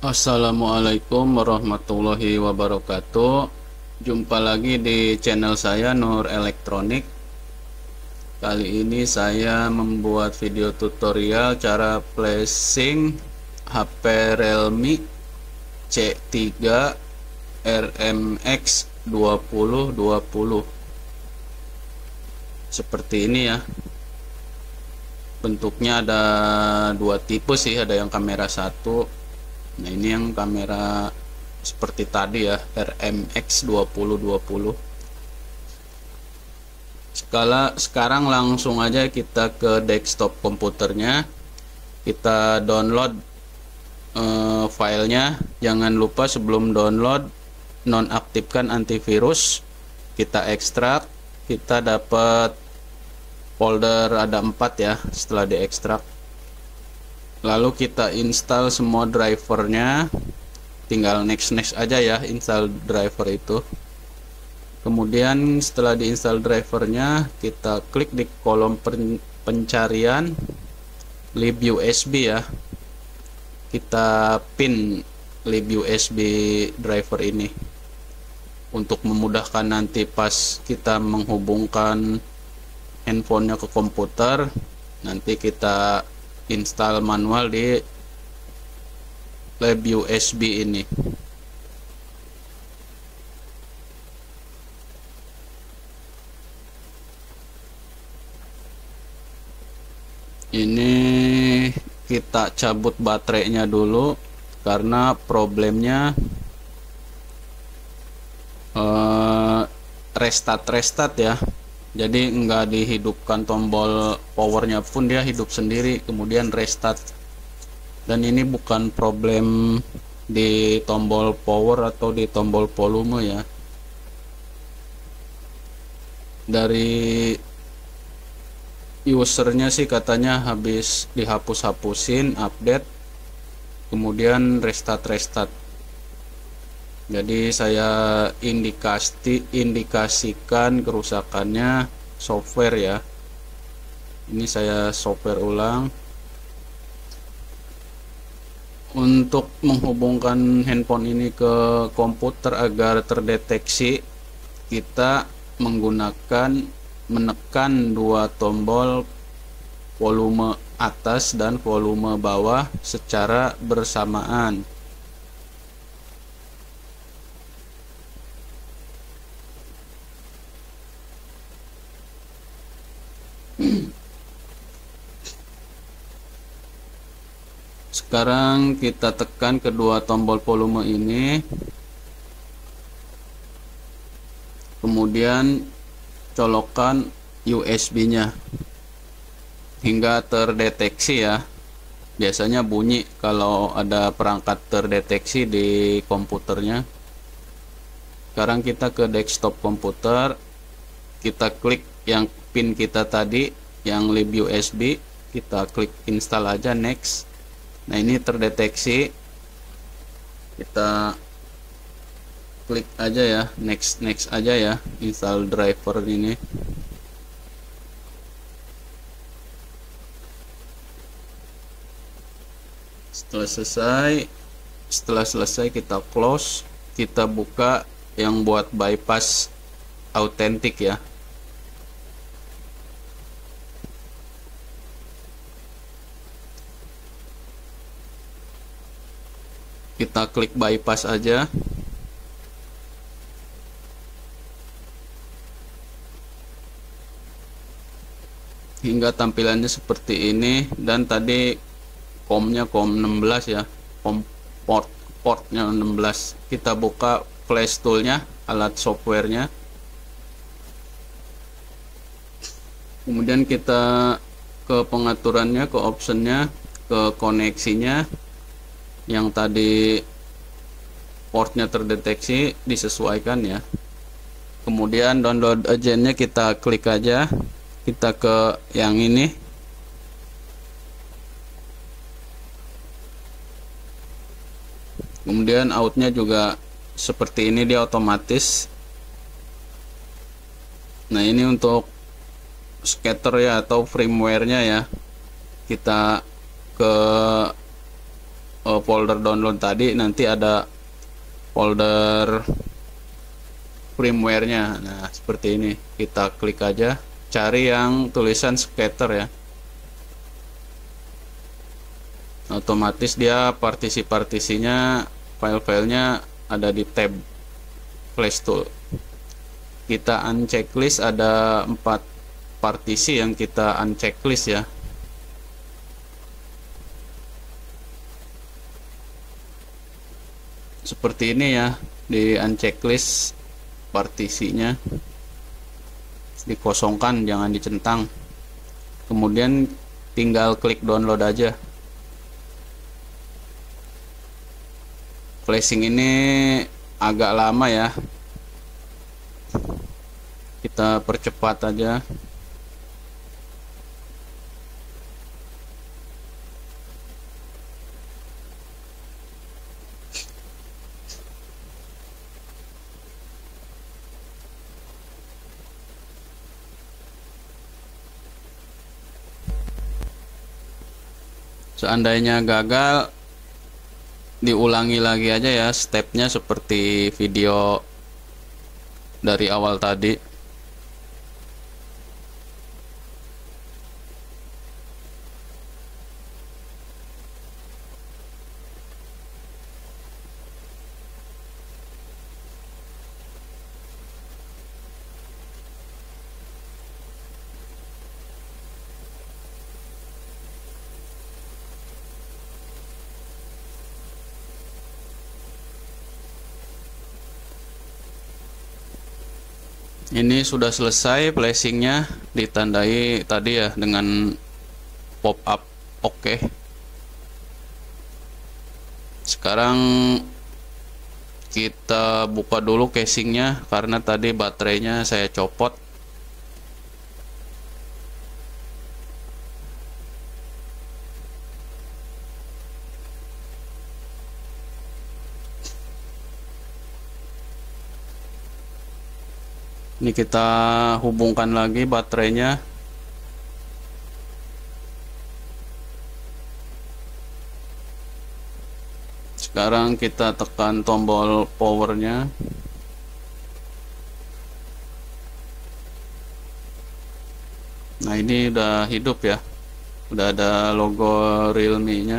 Assalamualaikum warahmatullahi wabarakatuh. Jumpa lagi di channel saya Nur Elektronik. Kali ini saya membuat video tutorial cara flashing HP Realme C3 RMX 2020. Seperti ini ya. Bentuknya ada dua tipe sih, ada yang kamera satu. Nah, ini yang kamera seperti tadi ya, RMX 2020. Sekarang langsung aja kita ke desktop komputernya. Kita download filenya. Jangan lupa sebelum download nonaktifkan antivirus. Kita ekstrak. Kita dapat folder ada 4 ya setelah diekstrak. Lalu kita install semua drivernya, tinggal next aja ya install driver itu. Kemudian setelah diinstal drivernya, kita klik di kolom pencarian libUSB ya. Kita pin libUSB driver ini untuk memudahkan nanti pas kita menghubungkan handphonenya ke komputer, nanti kita install manual di libUSB ini. Ini kita cabut baterainya dulu karena problemnya restart ya. Jadi nggak dihidupkan tombol powernya pun dia hidup sendiri, kemudian restart. Dan ini bukan problem di tombol power atau di tombol volume ya. Dari usernya sih katanya habis dihapus-hapusin update, kemudian restart. Jadi saya indikasikan kerusakannya software ya. Ini saya software ulang. Untuk menghubungkan handphone ini ke komputer agar terdeteksi, kita menekan dua tombol volume atas dan volume bawah secara bersamaan. Sekarang kita tekan kedua tombol volume ini, kemudian colokkan USB-nya hingga terdeteksi ya. Biasanya bunyi kalau ada perangkat terdeteksi di komputernya. Sekarang kita ke desktop komputer, kita klik yang pin kita tadi yang libUSB, kita klik install aja, next. Nah, ini terdeteksi, kita klik aja ya, next aja ya, install driver ini. Setelah selesai kita close, kita buka yang buat bypass autentik ya. Kita klik bypass aja. Hingga tampilannya seperti ini, dan tadi COM-nya COM 16 ya. Portnya 16. Kita buka flash toolnya, alat softwarenya. Kemudian kita ke pengaturannya, ke optionnya, ke koneksinya. Yang tadi portnya terdeteksi disesuaikan ya. Kemudian download agentnya kita klik aja, kita ke yang ini. Kemudian outnya juga seperti ini, dia otomatis. Nah, ini untuk scatter ya atau firmware-nya ya. Kita ke folder download tadi, nanti ada folder firmware-nya. Nah, seperti ini. Kita klik aja, cari yang tulisan scatter ya. Otomatis dia partisi-partisinya, file-filenya ada di tab flash tool. Kita unchecklist, ada 4 partisi yang kita unchecklist ya. Seperti ini ya, di unchecklist partisinya, dikosongkan, jangan dicentang. Kemudian tinggal klik download aja. Flashing ini agak lama ya, kita percepat aja. Seandainya gagal, diulangi lagi aja ya stepnya seperti video dari awal tadi. Ini sudah selesai flashingnya, ditandai tadi ya dengan pop up oke. Sekarang kita buka dulu casingnya karena tadi baterainya saya copot. Ini kita hubungkan lagi baterainya. Sekarang kita tekan tombol powernya. Nah, ini udah hidup ya. Udah ada logo Realme-nya.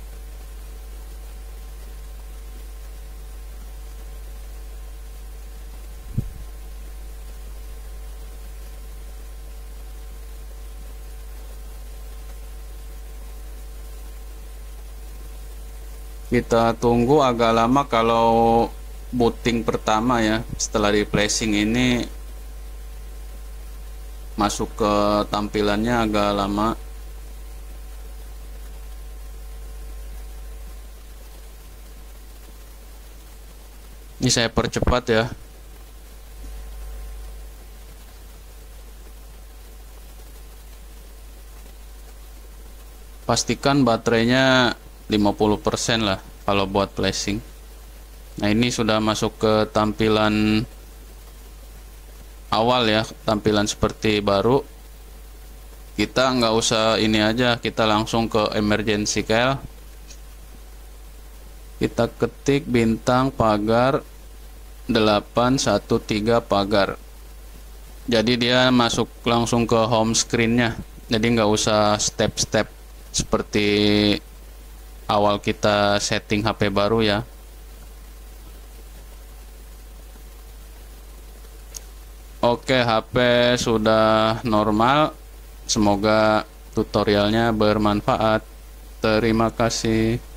Kita tunggu agak lama kalau booting pertama ya. Setelah di flashing ini masuk ke tampilannya agak lama. Ini saya percepat ya. Pastikan baterainya 50% lah kalau buat flashing. Nah, ini sudah masuk ke tampilan awal ya, tampilan seperti baru. Kita nggak usah ini aja, kita langsung ke emergency call. Kita ketik bintang pagar 813 pagar. Jadi dia masuk langsung ke home screen-nya. Jadi nggak usah step-step seperti awal kita setting HP baru ya. Oke, HP sudah normal. Semoga tutorialnya bermanfaat. Terima kasih.